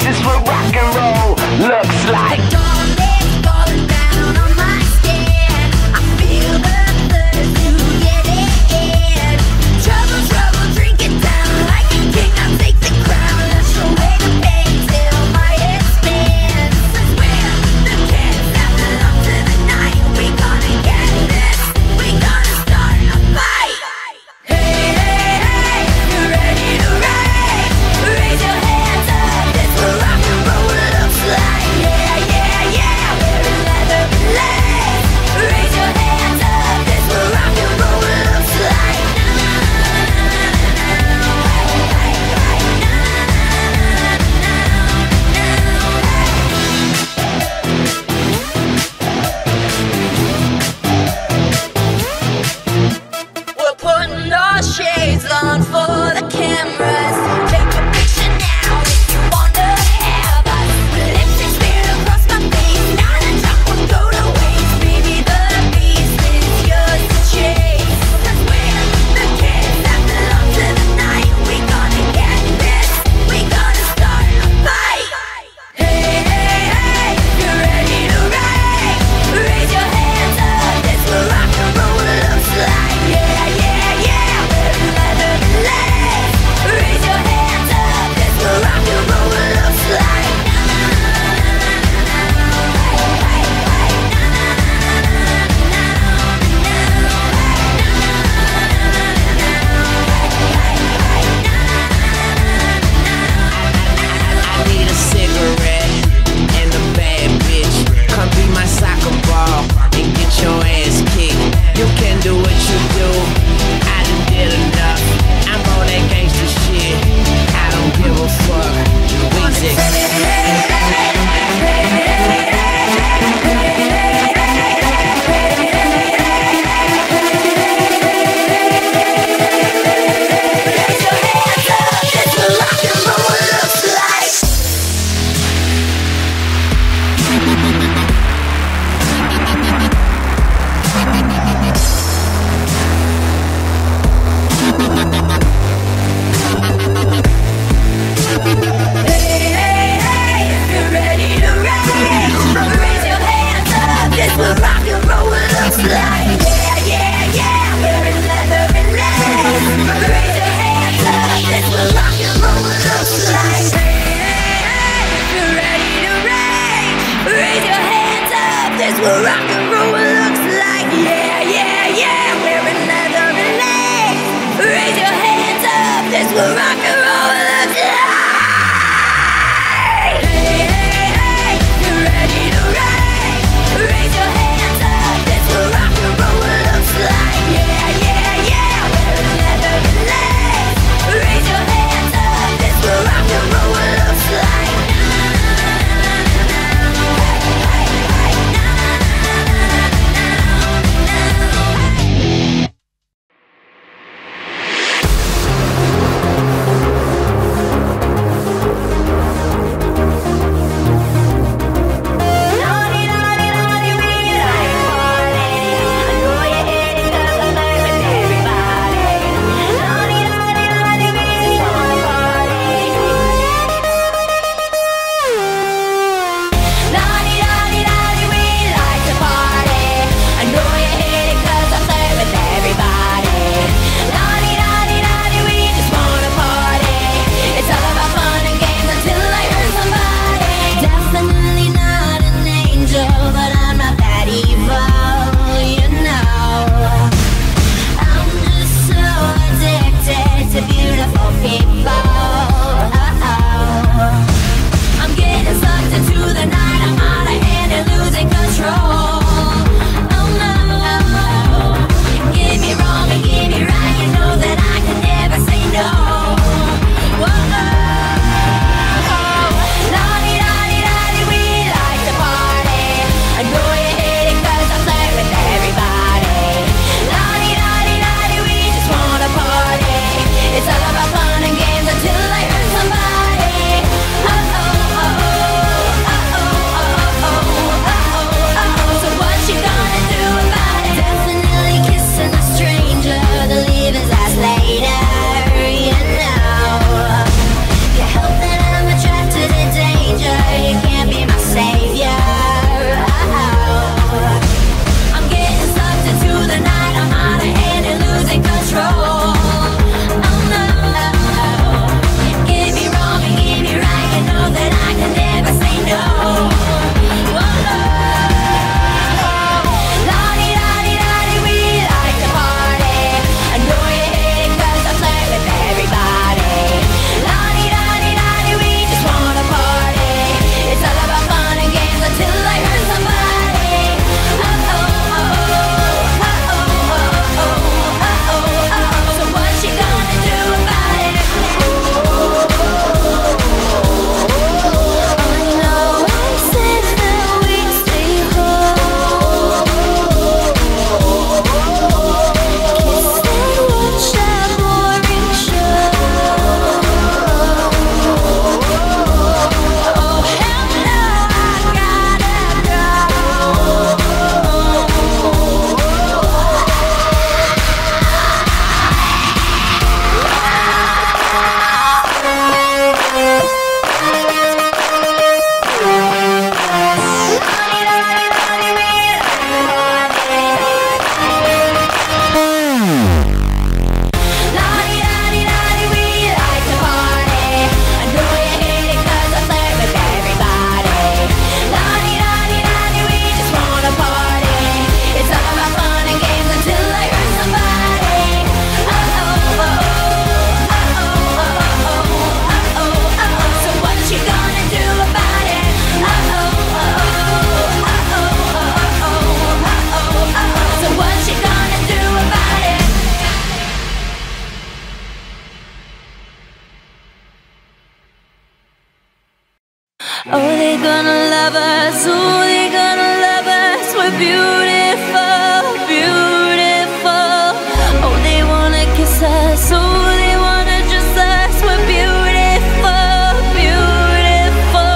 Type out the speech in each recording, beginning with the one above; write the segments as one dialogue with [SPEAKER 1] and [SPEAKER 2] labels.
[SPEAKER 1] This what rock and roll looks like.
[SPEAKER 2] The dawn is falling down on my skin. I feel the thirst to get it in. Trouble, trouble, drink it down like a king. I'll take the crown. Let's away the pain till my head spins. Cause we're the kids that belong to the night. We gonna get this. We gonna start a fight. Hey, hey, hey, you ready to ride? Raise your hands up. This what rock and roll looks like. Yeah, yeah, yeah. Wearing leather and lace. Raise your hands up. This what rock and roll looks like. We're putting our shades on for the cameras. Take a picture now if you wanna have us. Lipstick smeared across my face. Not a drop will go to waste. Baby, the beast is yours to chase. Cause we're the kids that belong to the night. We gonna get this. We gonna start a fight. Hey, hey, hey, you ready to ride? Raise your hands up. This what rock and roll looks like. Yeah, yeah, yeah. Wearing leather and lace. Raise your hands up. This what rock and roll looks like.
[SPEAKER 3] I need a cigarette and a bad bitch. Come be my soccer ball and get your ass kicked. You can do what you do. I done did enough. I'm on that gangsta shit. I don't give a fuck. Weezy.
[SPEAKER 2] Raise your hands up. This what rock and roll looks like. Hey, hey, hey, if you're ready to ride, raise your hands up. This what rock and roll looks like. Yeah, yeah, yeah. Wearing leather and lace. Raise your hands up. This what rock and roll looks like. Hey, hey, hey, if you're ready to ride, raise your hands up. This what rock and roll looks like. Yeah, yeah, yeah. Wearing leather and lace. Raise your hands up. This what rock and roll looks like. Hey, hey, hey, you ready to ride? Raise your hands up. This what rock and roll looks like. Yeah, yeah, yeah. Wearing leather and lace. Raise your hands up. This what rock and roll looks like. Oh, they're gonna love us. Oh, they're gonna love us. We're beautiful, beautiful. Oh, they wanna kiss us. Oh, they wanna dress us. We're beautiful, beautiful.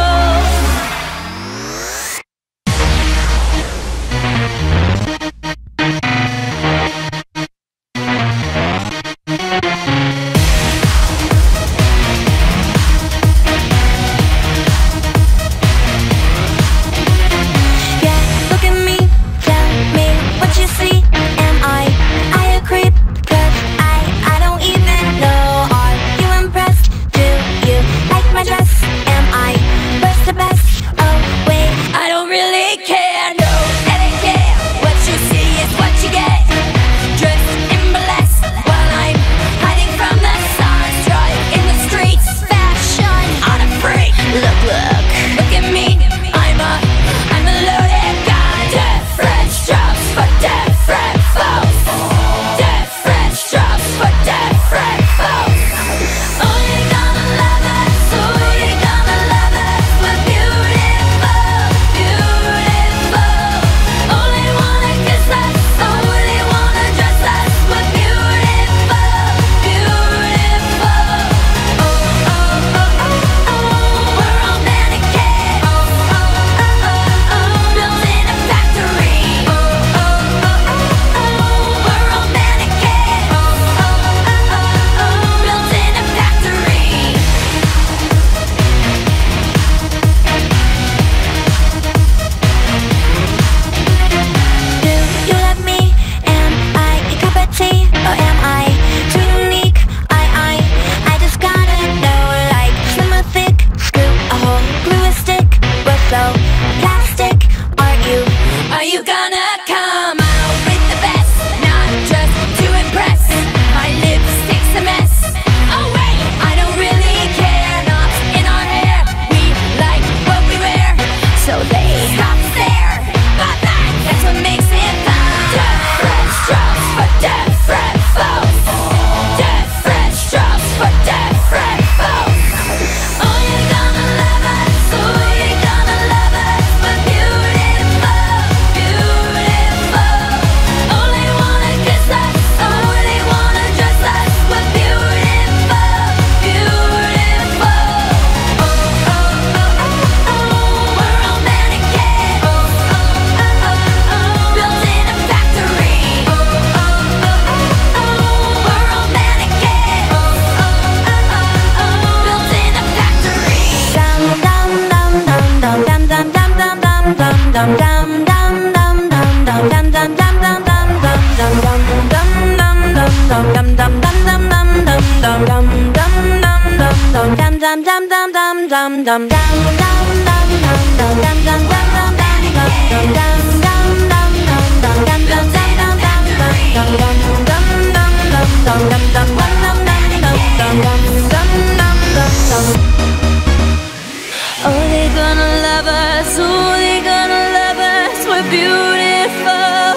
[SPEAKER 2] Oh, they're gonna love us. Oh, they're gonna love us. We're beautiful,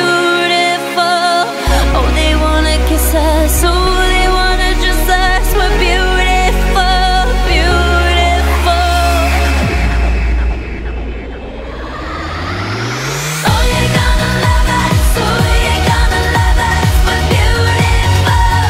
[SPEAKER 2] beautiful. Oh, they wanna kiss us. Oh, they wanna dress us. We're beautiful, beautiful. Oh, you're gonna love us. Oh, you're gonna love us. We're beautiful,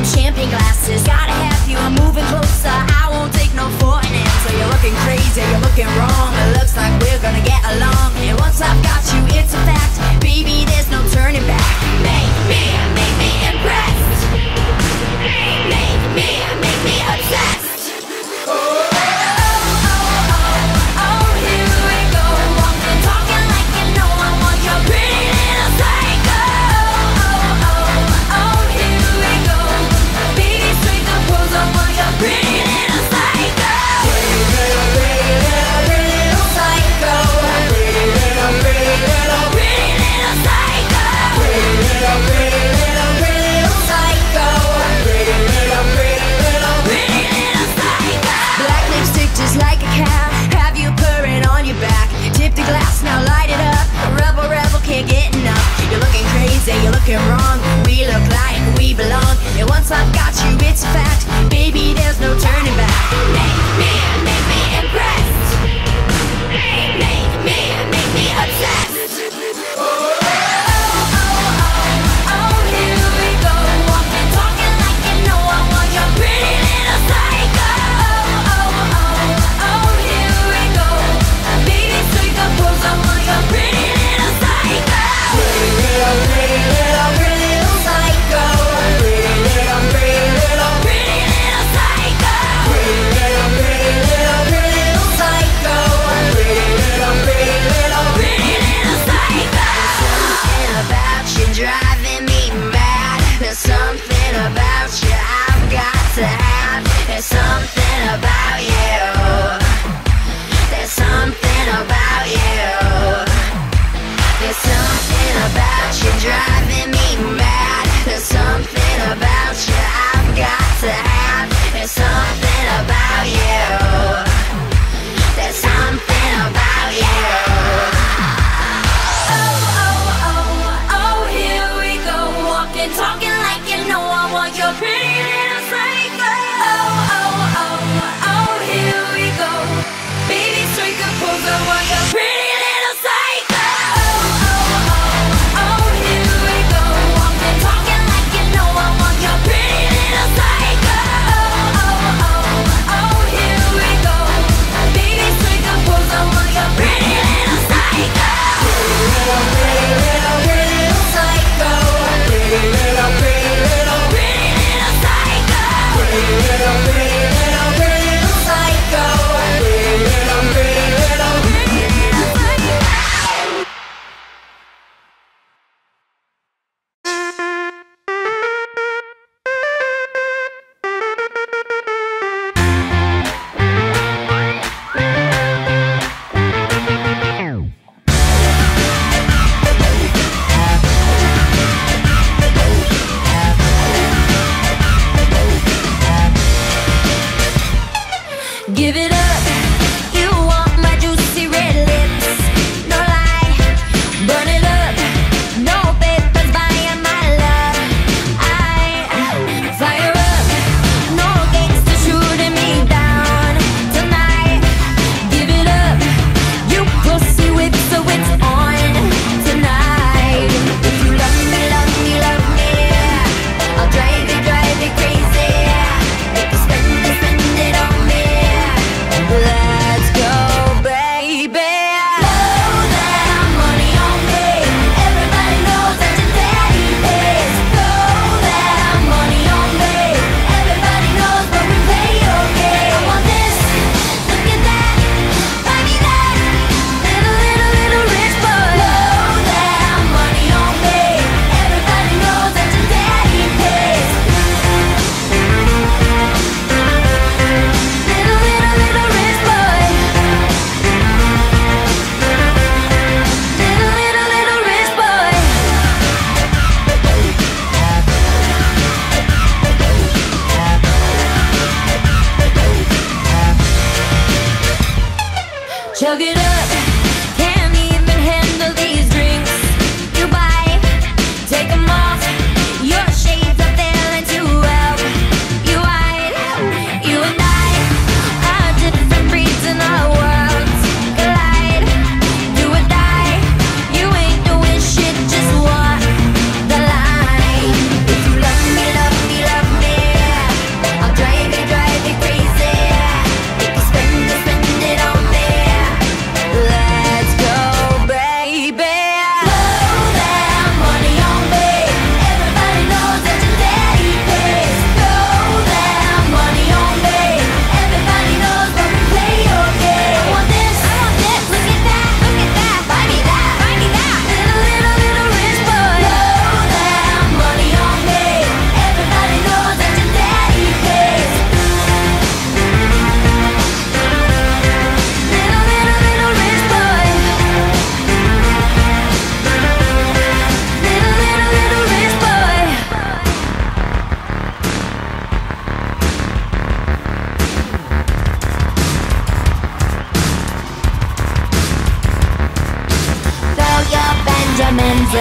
[SPEAKER 2] them champagne glasses. Gotta have you, I'm moving closer. I won't take no for an answer. You're looking crazy, you're looking wrong. It looks like we're gonna get along. And once I've got you, it's a fact. Baby, there's no turning back. Make me impressed. Make me obsessed. You're looking wrong, we look like we belong. And once I've got you, it's a fact. Baby, there's no turning back. Make me impressed. Make me obsessed. Here we go. Walking, talking like you know I want your pretty little psycho. Here we go. Baby, take a pose, I want your pretty little psycho. Driving me mad. There's something about you I've got to have. There's something about you. There's something about you. There's something about you driving me mad. There's something about you I've got to have. There's something about you. There's something about you. Talking like you know I want your pretty little psycho. Here we go. Baby, strike a pose, I want your pretty little psycho. Here we go.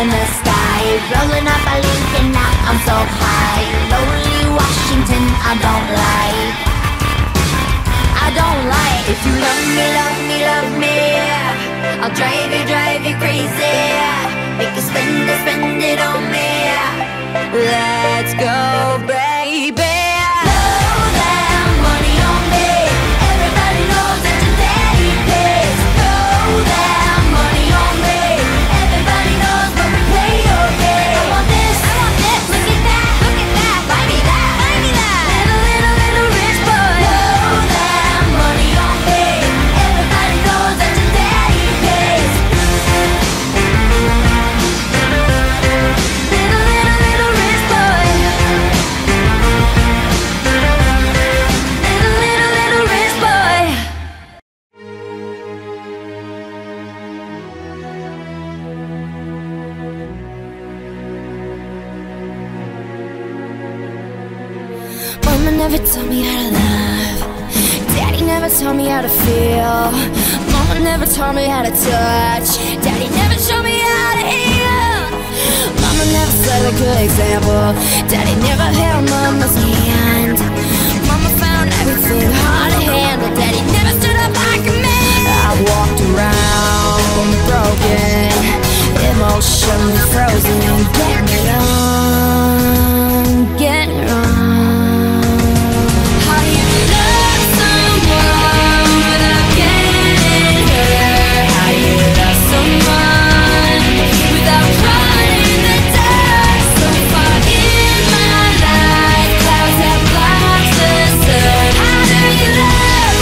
[SPEAKER 2] in the sky, rolling up a Lincoln, now I'm so high. Lonely Washington, I don't like. If you love me, love me, love me, I'll drive you crazy. Make you spend it on me. Let's go, baby. Blow that money on me. Everybody knows that your daddy pays. Blow that money on me. Everybody knows when we play your game. I want this, look at that, buy me that, little rich boy. Blow that money on me. Everybody knows that your daddy pays. Little rich boy. Little rich boy. Mama never taught me how to love. Daddy never taught me how to feel. Mama never taught me how to touch. Daddy never showed me how to heal. Mama never set a good example. Daddy never held mama's hand. Mama found everything hard to handle. Daddy never stood up like a man. I walked around broken, emotionally frozen, getting it on, getting it on. How do you love someone without getting hurt? How do you love someone without crying in the dark? So far in my life, clouds have blocked the sun. How do you love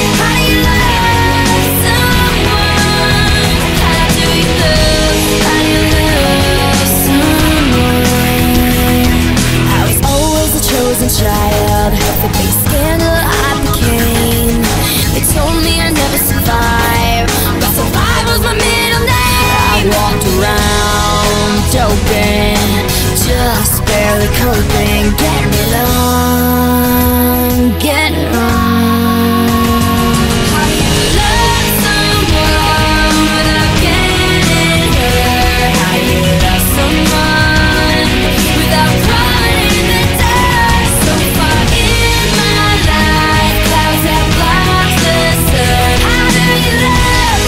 [SPEAKER 2] someone? How do you love someone? I was always the chosen child, the big scandal I became. They told me I'd never survive, but survive was my middle name. I walked around doping, just barely coping, getting it on, getting it on. How do you love someone without getting hurt? How do you love someone without crying in the dark? So far in my life, clouds have blocked the sun. How do you love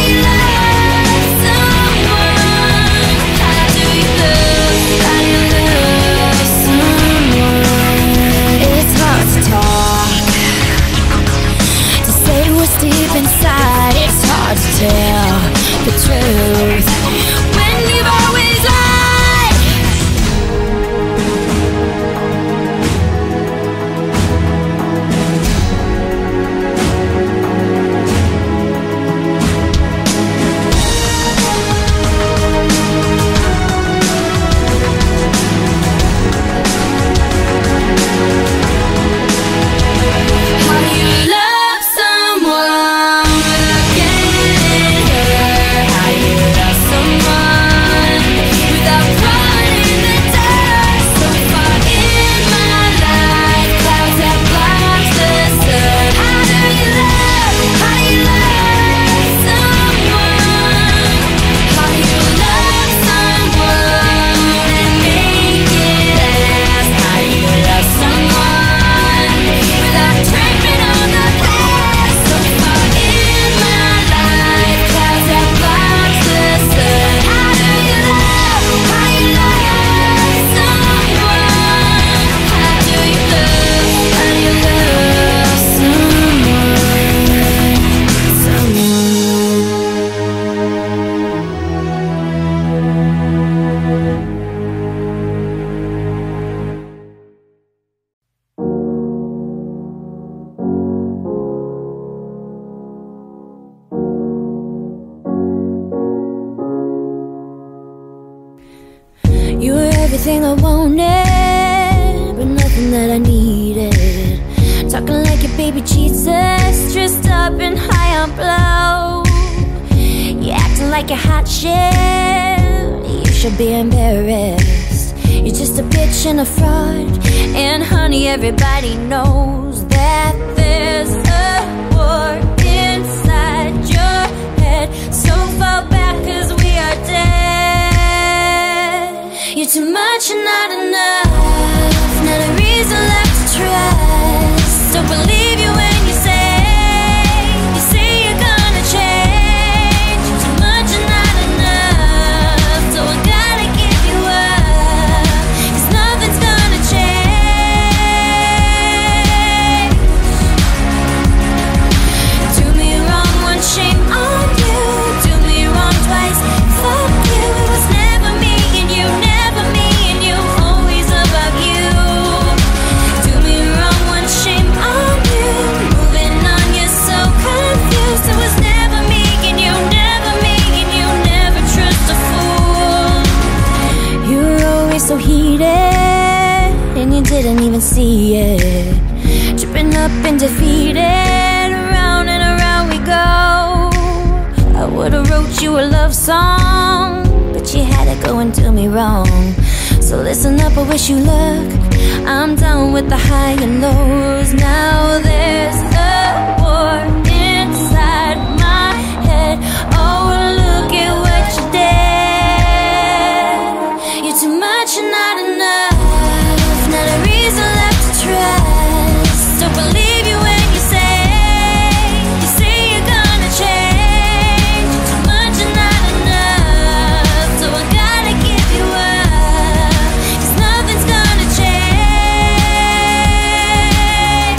[SPEAKER 2] someone? How do you love someone? It's hard to talk, to say what's deep inside. It's hard to tell the truth when you've always lied. How do you love someone without getting hurt? How do you love someone without crying in the dark? So far in my life, clouds have blocked the sun. How do you love someone? How do you love someone and make it last? How do you love someone without tripping on the past? So far in my life, clouds have blocked the sun. How do you love someone? How do you love You were everything I wanted, but nothing that I needed. Talking like your baby Jesus, dressed up in high on blow. You acting like a hot shit, you should be embarrassed. You're just a bitch and a fraud, and honey, everybody knows that there's a war inside your head. So far back 'cause we are dead. You're too much and not enough. Not a reason left to trust. Don't believe you when you say you're gonna change. You're too much and not enough. So I gotta give you up, 'cause nothing's gonna change. Do me wrong once, shame on you. Do me wrong twice, fuck you. It was never me and you, never me and you, always about you. Do me wrong once, shame on you. Moving on, you're so confused. It was never me and you, never me and you, never trust a fool. You were always so heated, and you didn't even see it. Tripping up and defeated, around and around we go. I would've wrote you a love song, but you had it going do me wrong. So listen up, I wish you luck. I'm done with the high and lows. Now there's a war inside my head. Oh, look at what you did. You're too much and not enough. Not a reason left to trust. Don't believe you when you say you're gonna change. You're too much and not enough. So I gotta give you up, 'cause nothing's gonna change.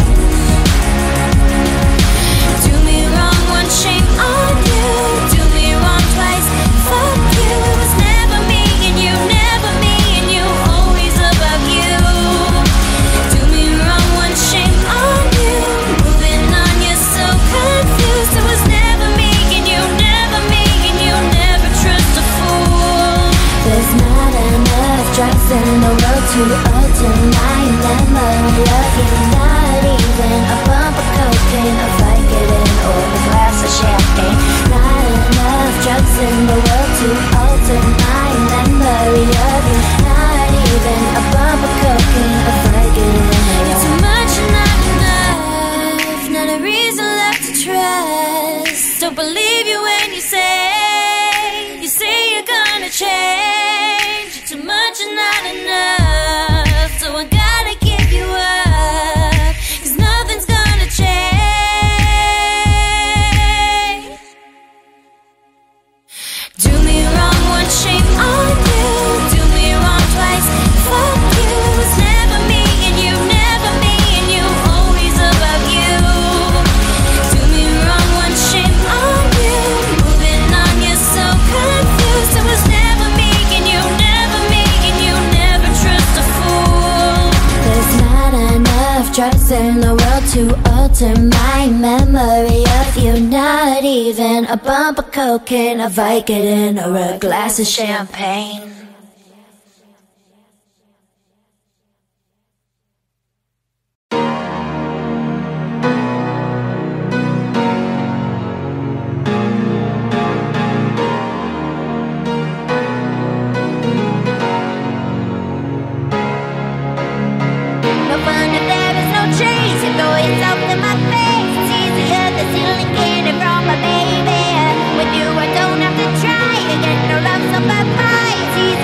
[SPEAKER 2] Do me wrong once, shame on you. Do me wrong twice, fuck you. It was never me and you, never me and you, always about you. Do me wrong once, shame on you. Moving on, you're so confused. It was never me and you, never me and you, never trust a fool. There's not enough drugs in the world to alter my memory of you. Not even a bump of cocaine, a Vicodin, or a glass of champagne. Not enough drugs in the world to alter my memory of you. Not even a bump of cocaine, a Vicodin. You're too much and not enough. Not a reason left to trust. Don't believe you when you say you're gonna change. You're too much and not enough. So I gotta give you up, 'cause nothing's gonna change. Do me wrong once, shame on you. Do me wrong twice, fuck you. It was never me and you, never me and you, always about you. Do me wrong once, shame on you. Moving on, you're so confused. It was never me and you, never me and you, never trust a fool. There's not enough drugs in the world to alter my memory of you. Not even a bump of cocaine, a Vicodin, or a glass of champagne.
[SPEAKER 4] No fun if there is no chase. You throw yourself in my face. It's easier than stealing candy from my baby. With you I don't have to try. You get no love, so bye-bye. It's easy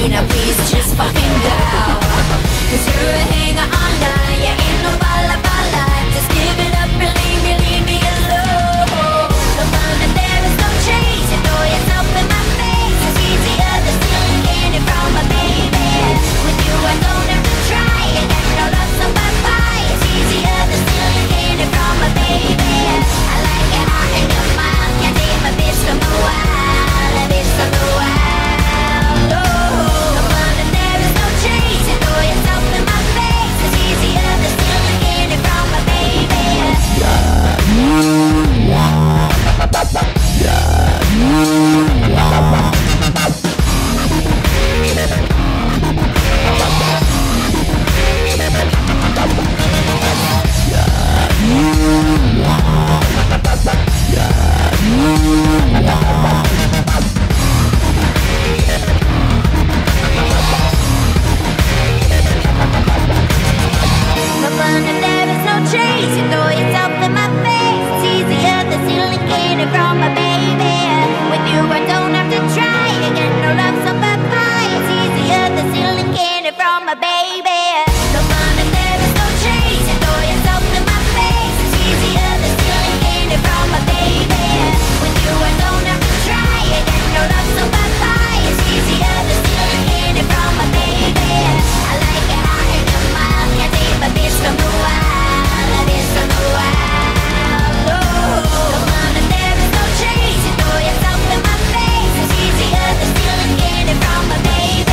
[SPEAKER 2] now please just fucking go. 'Cause you're a hanger on line, you ain't no bala bala. Just give it up, really, really me alone. No fun if there is no chase. You throw yourself in my face. It's easier than stealing candy from a baby. With you I don't have to try. You get no love, so bye-bye. It's easier than stealing candy from a baby. I like it hot in your mouth. Can't take my bitch from a while. A bitch from a while. No fun if there is no chase. You throw yourself in my face. It's easier than stealing candy from a baby. No fun if there is no chase. You throw yourself in my face. It's easier than stealing candy from a baby. With you I don't have to try. You get no love, so bye-bye. It's easier than stealing candy from a baby. No fun if there is no chase. You throw yourself in my face. It's easier than stealing candy from a baby. With you I don't have to try. You get no love, so bye-bye. It's easier than stealing candy from a baby. I like it hot in your mouth. Can't take my bitch from a while. A bitch from a while. No fun if there is no chase. You throw yourself in my face. It's easier than stealing candy from a baby.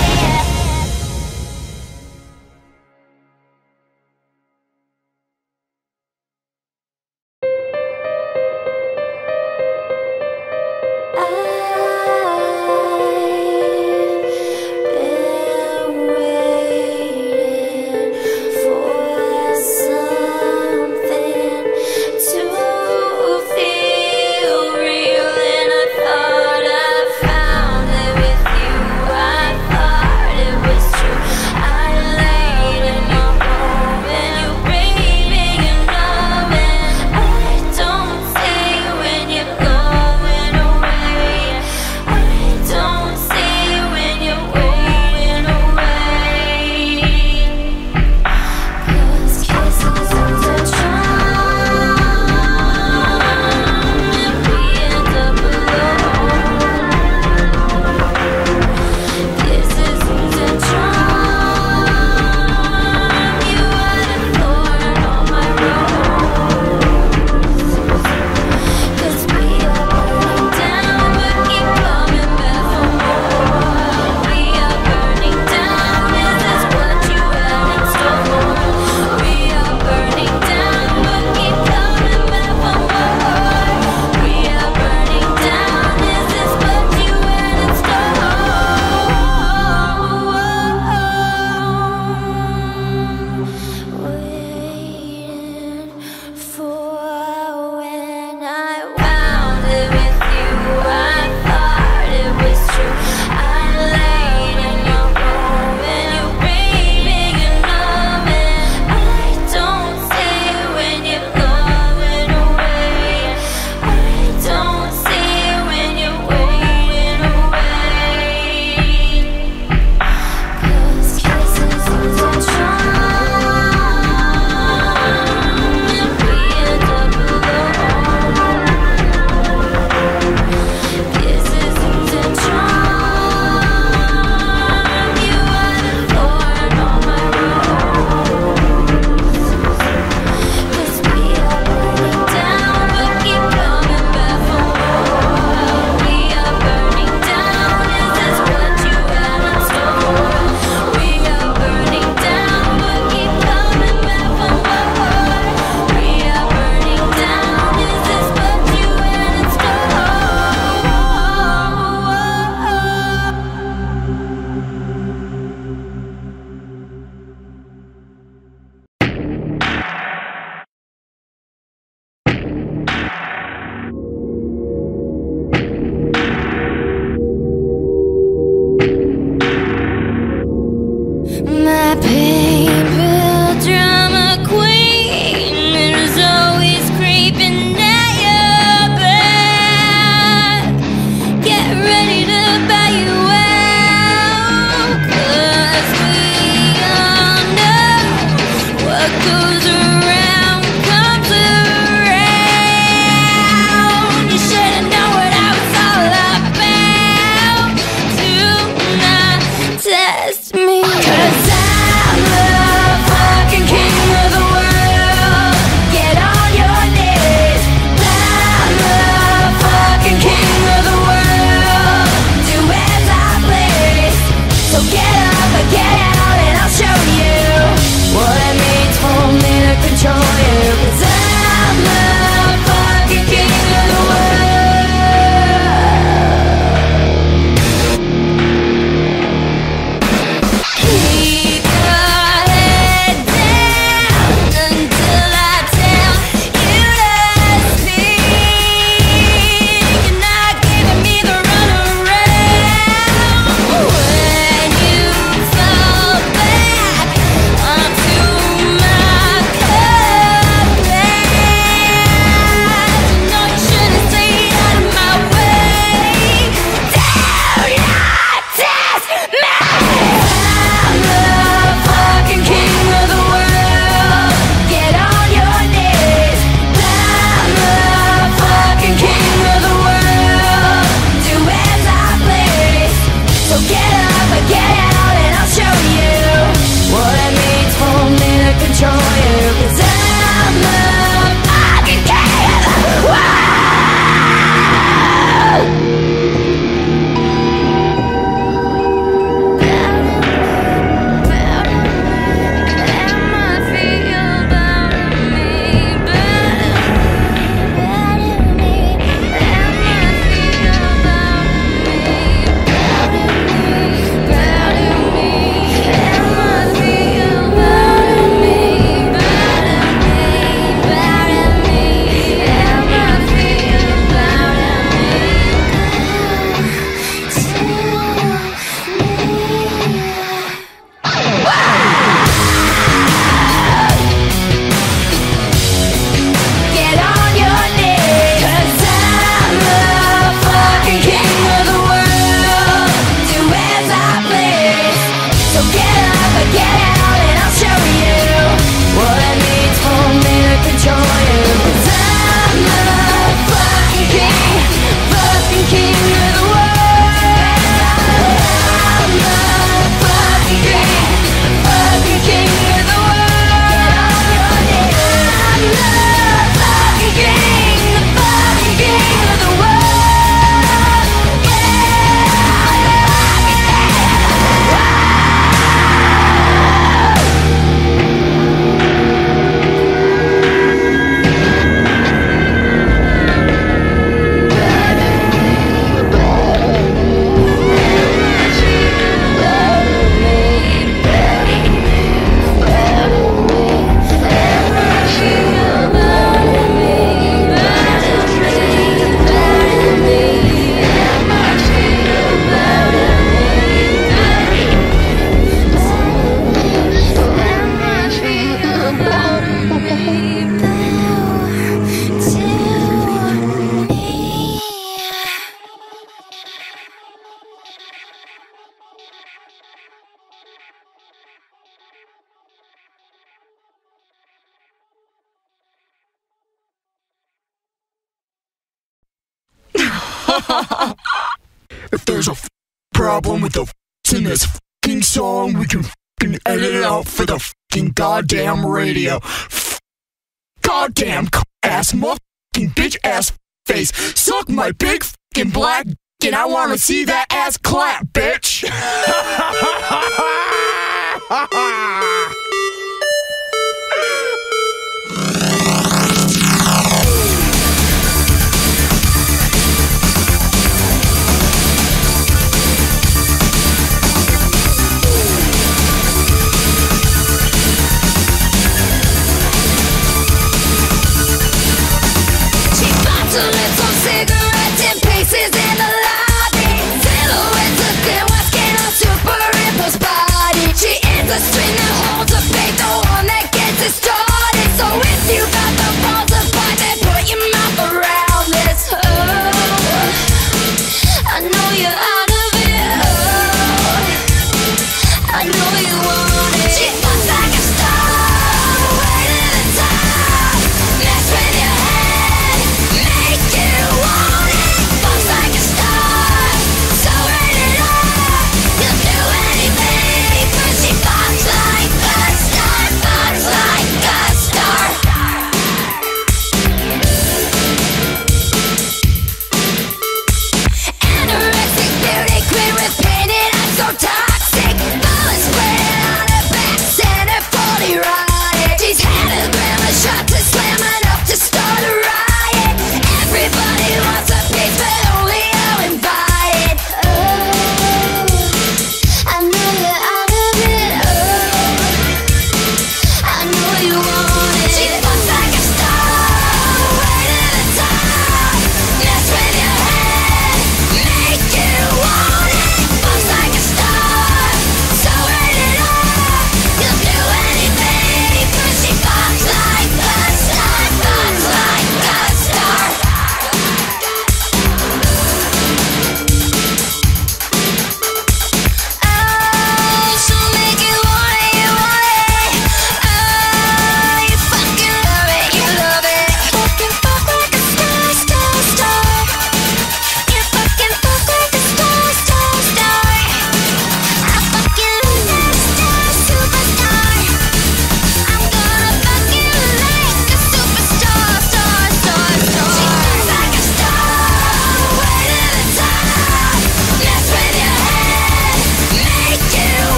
[SPEAKER 2] Get ready to buy you out. kiss me. 'Cause I'm the fucking king of the world. Get on your knees. I'm the fucking king of the world. Do as I please. So get up and get out and I'll show you what it means for me to control you. 'Cause I'm the fucking king of the world. Keep your head down until I tell you to speak. You're not giving me the runaround. When you fall back onto my coverage, you know you shouldn't stay out of my way. Do not test me. I'm the fucking king of the world. Get on your knees. I'm the fucking king of the world. Do as I please. So get up and get out and I'll show you what it means for me to control you. 'Cause I'm the fucking king of the world. Get on your knees. 'Cause I'm the fucking king of the world. Do as I please. So get up and get out and I'll show you what it means for me to control you. 'Cause I'm the fucking king of the world. I'm the fucking king of the world. I'm the fucking king of the world.
[SPEAKER 5] If there's a problem with the in this fucking song, we can fucking edit it out for the fucking goddamn radio. Goddamn ass motherfucking bitch ass face. Suck my big fucking black and I wanna see that ass clap, bitch.
[SPEAKER 2] She bottling some cigarettes and paces in the lobby. Silhouettes of thin white skin on superimposed body. She is a string that holds a bait, the one that gets it started. So if you got the balls to fight, then put your mouth around this. Oh, I know you're out of it. Oh, I know you want it. She fucks like a star, way to the top. Mess with your head, make you want it. Fucks like a star, so rated up. You'll do anything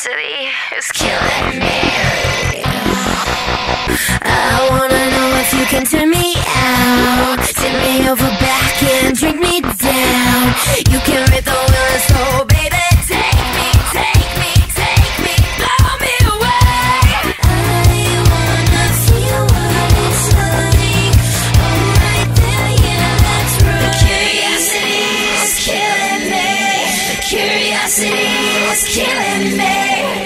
[SPEAKER 2] curiosity is killing me. I wanna know if you can turn me out, tip me over back and drink me down. You can rip the wheel and slow, baby. Take me, take me, take me, blow me away. I wanna feel what it's like. Oh, right there, yeah, that's right. The curiosity is killing me. The curiosity is killing me.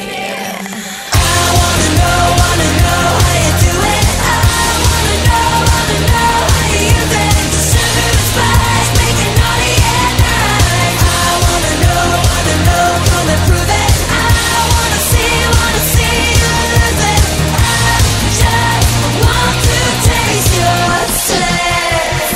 [SPEAKER 2] I wanna know how you do it. I wanna know how you use it. Sugar and spice, make it naughty at night. I wanna know, come and prove it. I wanna see you lose it. I just want to taste your sex.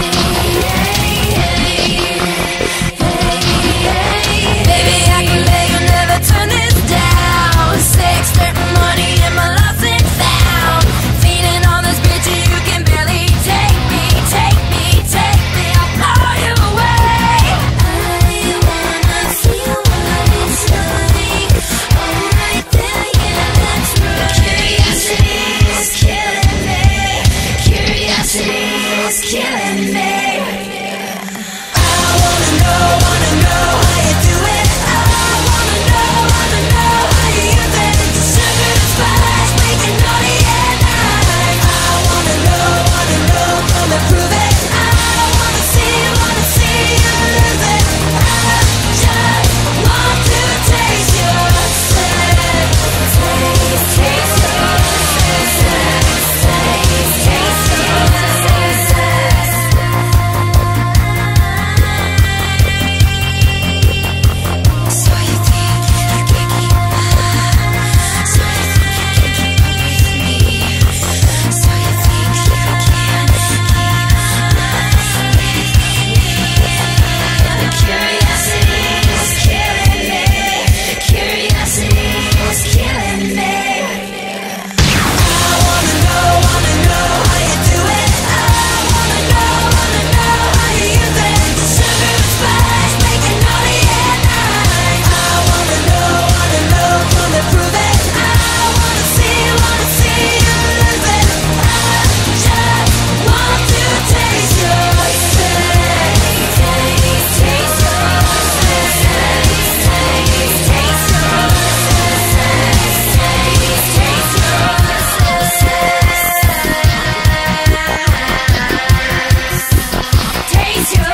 [SPEAKER 2] Baby, I can lay you never turn this down. 6:30 money and my love's been found. Feeding on this bitch, you can barely take me, take me, take me. I'll blow you away. I wanna feel what it's like. Oh, right there, yeah, that's right. Curiosity is killing me. Curiosity is killing me. I wanna know how you do it. I wanna know how you use it. Sugar and spice, make it naughty at night. I wanna know, come and prove it. I wanna see you lose it. I just want to taste your sex. Taste your sex. Taste your sex. So you think you can keep So you think you can keep me? So you think you can keep Curiosity is killing me. Curiosity is killing me. I wanna know how you do it. I wanna know how you use it. Sugar and spice, make it naughty at night. I wanna know, come and prove it. I wanna see you lose it. I just want to taste your sex. Taste your sex. Taste your Taste your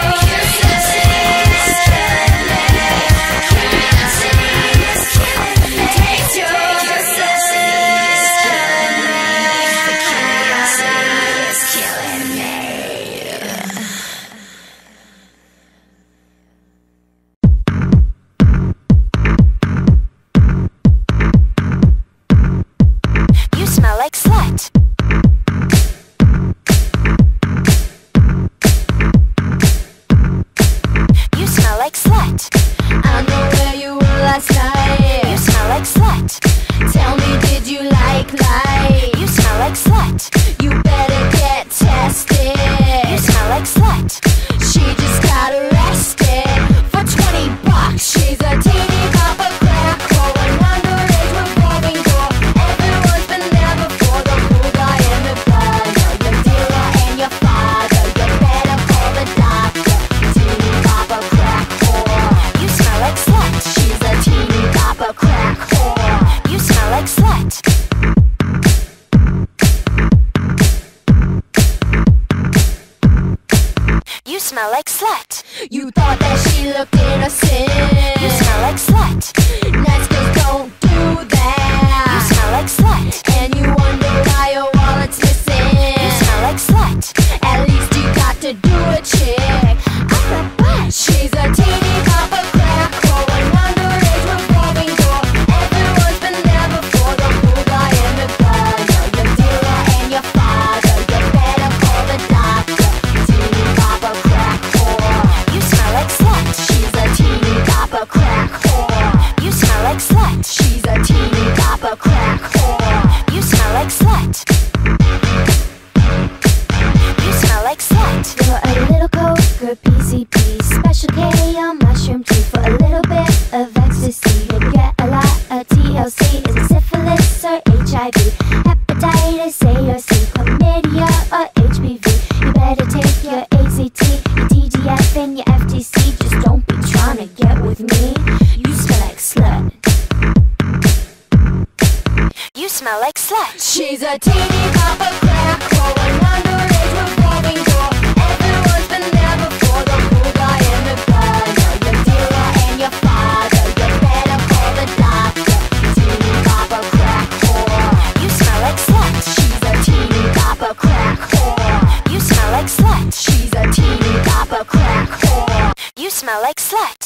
[SPEAKER 2] You smell like slut. You smell like slut. I know where you were last night. You smell like slut. Tell me, did you like light? You smell like slut. You better get tested. You smell like slut. She just got arrested for $20. She's a teeny papa crack going underage revolving door. Everyone's been there before. The cool guy and the brother, your dealer and your father. You better call the doctor. Teeny papa crack whore. You smell like slut. She's a teeny papa crack whore. You smell like slut. You smell like slut. You thought that she looked innocent. You smell like slut. Nice girls don't do that. You smell like slut. And you wonder why your wallet's missing. You smell like slut. At least you got to do a chick. I'm a butt. She's a teeny papa crack going underage revolving door. Everyone's been there before. The cool guy and the brother, your dealer and your father. You better call the doctor. Teeny papa crack whore. You smell like slut. She's a teeny papa crack whore. You smell like slut. She's a teeny papa crack whore. You smell like slut. You smell like slut. You're a little coke or PCP, special K on mushroom tea for a little bit of ecstasy. You get a lot of tea.
[SPEAKER 4] say you're C, chlamydia or HPV. You better take your ACT, your TGF and your FTC. Just don't be trying to get with me. You smell like slut. You smell like slut. She's a teeny copper crack whore, an underage revolving door. Everyone's been there before, the cool guy and the gutter, your dealer and your father. You better call the doctor. Teeny copper crack whore. You smell like slut. She's a teeny copper crack whore. You smell like slut. She's a teeny copper crack whore. You smell like slut.